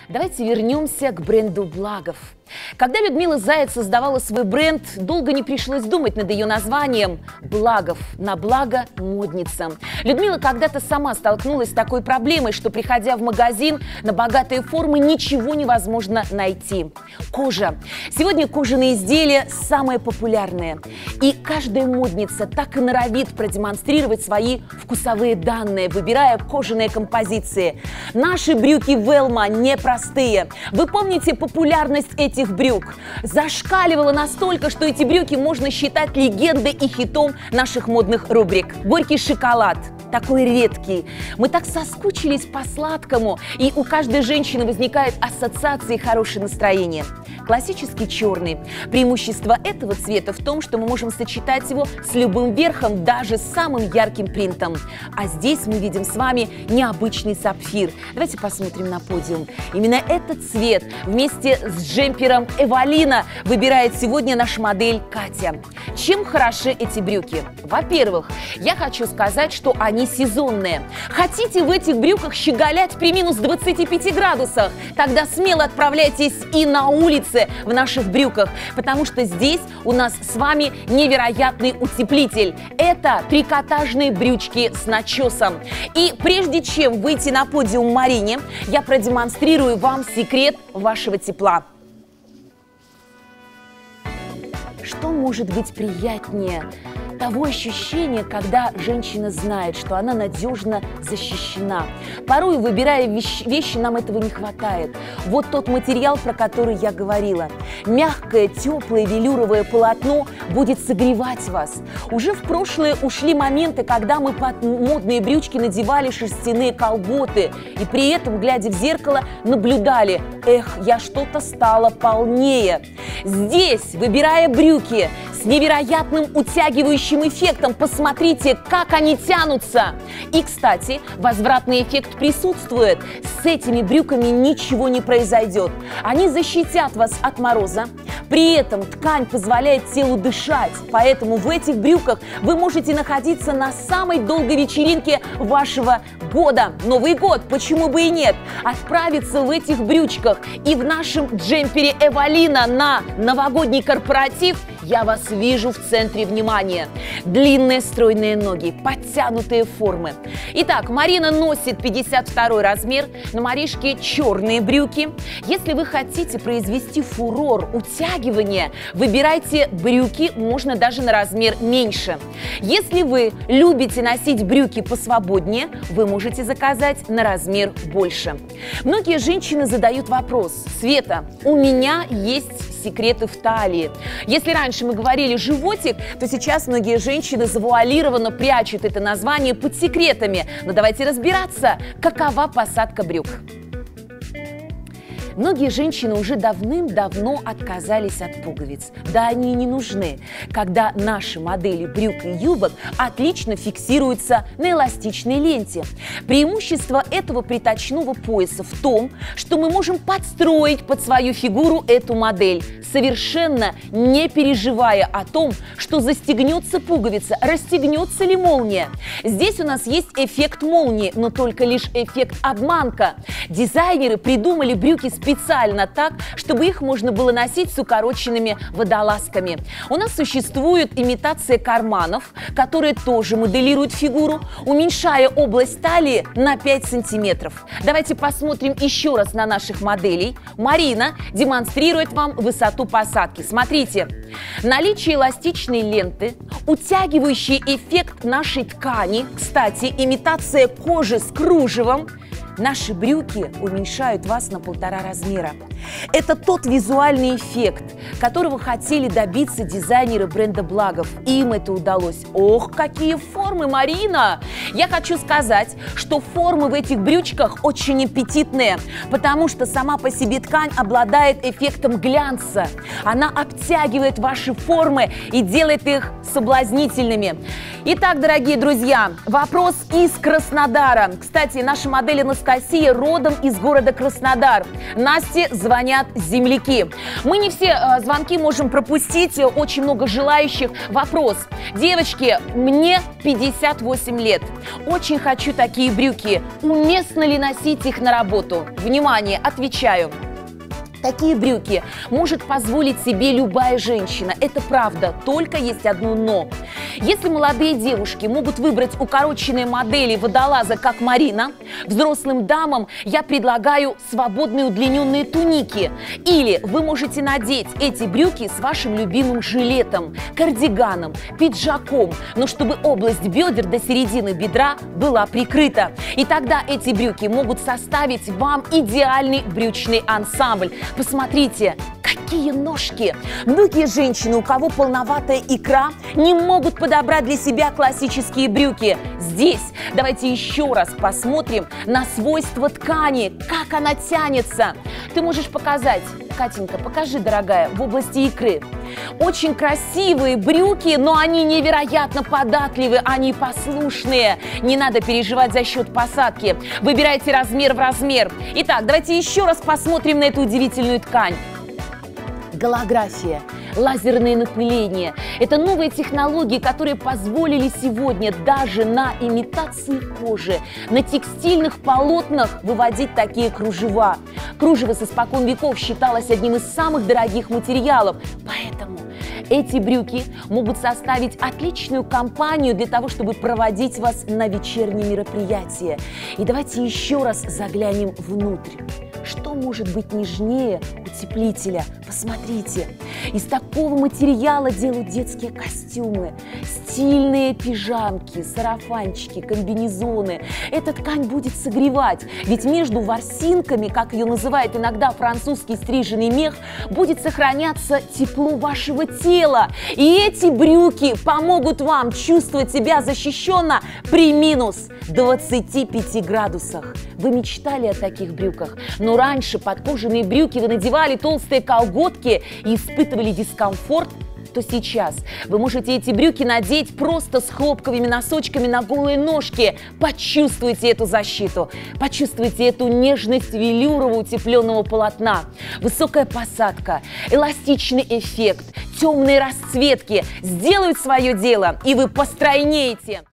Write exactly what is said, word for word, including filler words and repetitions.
Давайте вернемся к бренду Благов. Когда Людмила Заяц создавала свой бренд, долго не пришлось думать над ее названием «Благов» на благо модницам. Людмила когда-то сама столкнулась с такой проблемой, что, приходя в магазин, на богатые формы ничего невозможно найти. Кожа. Сегодня кожаные изделия самые популярные. И каждая модница так и норовит продемонстрировать свои вкусовые данные, выбирая кожаные композиции. Наши брюки Велма непростые. Вы помните популярность этих этих брюк зашкаливала настолько, что эти брюки можно считать легендой и хитом наших модных рубрик. Горький шоколад. Такой редкий. Мы так соскучились по сладкому, и у каждой женщины возникает ассоциация и хорошее настроение. Классический черный. Преимущество этого цвета в том, что мы можем сочетать его с любым верхом, даже с самым ярким принтом. А здесь мы видим с вами необычный сапфир. Давайте посмотрим на подиум. Именно этот цвет вместе с джемпером Эвалина выбирает сегодня наша модель Катя. Чем хороши эти брюки? Во-первых, я хочу сказать, что они сезонные. Хотите в этих брюках щеголять при минус двадцати пяти градусах? Тогда смело отправляйтесь и на улице в наших брюках, потому что здесь у нас с вами невероятный утеплитель. Это трикотажные брючки с начесом. И прежде чем выйти на подиум Марине, я продемонстрирую вам секрет вашего тепла. Что может быть приятнее того ощущения, когда женщина знает, что она надежно защищена? Порой, выбирая вещи, вещи, нам этого не хватает. Вот тот материал, про который я говорила. Мягкое, теплое велюровое полотно будет согревать вас. Уже в прошлое ушли моменты, когда мы под модные брючки надевали шерстяные колготы и при этом, глядя в зеркало, наблюдали: эх, я что-то стала полнее. Здесь, выбирая брюки с невероятным утягивающим эффектом, посмотрите, как они тянутся. И, кстати, возвратный эффект присутствует. С этими брюками ничего не произойдет. Они защитят вас от мороза. При этом ткань позволяет телу дышать. Поэтому в этих брюках вы можете находиться на самой долгой вечеринке вашего года. Новый год, почему бы и нет? Отправиться в этих брючках и в нашем джемпере Эвалина на новогодний корпоратив — я вас вижу в центре внимания. Длинные стройные ноги, подтянутые формы. Итак, Марина носит пятьдесят второй размер, на Маришке черные брюки. Если вы хотите произвести фурор утягивания, выбирайте брюки, можно даже на размер меньше. Если вы любите носить брюки посвободнее, вы можете заказать на размер больше. Многие женщины задают вопрос: Света, у меня есть секреты в талии. Если раньше мы говорили животик, то сейчас многие женщины завуалированно прячут это название под секретами. Но давайте разбираться, какова посадка брюк. Многие женщины уже давным-давно отказались от пуговиц. Да, они и не нужны, когда наши модели брюк и юбок отлично фиксируются на эластичной ленте. Преимущество этого приточного пояса в том, что мы можем подстроить под свою фигуру эту модель, совершенно не переживая о том, что застегнется пуговица, расстегнется ли молния. Здесь у нас есть эффект молнии, но только лишь эффект обманка. Дизайнеры придумали брюки с специально так, чтобы их можно было носить с укороченными водолазками. У нас существует имитация карманов, которые тоже моделируют фигуру, уменьшая область талии на пять сантиметров. Давайте посмотрим еще раз на наших моделей. Марина демонстрирует вам высоту посадки. Смотрите, наличие эластичной ленты, утягивающий эффект нашей ткани, кстати, имитация кожи с кружевом. Наши брюки уменьшают вас на полтора размера. Это тот визуальный эффект, которого хотели добиться дизайнеры бренда Благов. Им это удалось. Ох, какие формы, Марина! Я хочу сказать, что формы в этих брючках очень аппетитные, потому что сама по себе ткань обладает эффектом глянца. Она обтягивает ваши формы и делает их соблазнительными. Итак, дорогие друзья, вопрос из Краснодара. Кстати, наши модели настоящие. Анастасия родом из города Краснодар. Насте звонят земляки. Мы не все э, звонки можем пропустить, очень много желающих. Вопрос. Девочки, мне пятьдесят восемь лет. Очень хочу такие брюки. Уместно ли носить их на работу? Внимание, отвечаю. Такие брюки может позволить себе любая женщина. Это правда, только есть одно «но». Если молодые девушки могут выбрать укороченные модели водолаза, как Марина, взрослым дамам я предлагаю свободные удлиненные туники. Или вы можете надеть эти брюки с вашим любимым жилетом, кардиганом, пиджаком, но чтобы область бедер до середины бедра была прикрыта. И тогда эти брюки могут составить вам идеальный брючный ансамбль. Посмотрите, какие ножки! Многие женщины, у кого полноватая икра, не могут подобрать для себя классические брюки. Здесь давайте еще раз посмотрим на свойства ткани, как она тянется. Ты можешь показать, Катенька, покажи, дорогая, в области икры. Очень красивые брюки, но они невероятно податливые, они послушные. Не надо переживать за счет посадки. Выбирайте размер в размер. Итак, давайте еще раз посмотрим на эту удивительную ткань. Голография, лазерное напыление – это новые технологии, которые позволили сегодня даже на имитации кожи, на текстильных полотнах выводить такие кружева. Кружево с испокон веков считалось одним из самых дорогих материалов, поэтому эти брюки могут составить отличную компанию для того, чтобы проводить вас на вечерние мероприятия. И давайте еще раз заглянем внутрь. Что может быть нежнее утеплителя? Посмотрите, из такого материала делают детские костюмы, стильные пижамки, сарафанчики, комбинезоны. Эта ткань будет согревать, ведь между ворсинками, как ее называют иногда французский стриженный мех, будет сохраняться тепло вашего тела. И эти брюки помогут вам чувствовать себя защищенно при минус двадцати пяти градусах. Вы мечтали о таких брюках, но раньше под кожаные брюки вы надевали толстые колготки и испытывали дискомфорт, то сейчас вы можете эти брюки надеть просто с хлопковыми носочками на голые ножки. Почувствуйте эту защиту, почувствуйте эту нежность велюрового утепленного полотна. Высокая посадка, эластичный эффект, темные расцветки сделают свое дело, и вы постройнеете.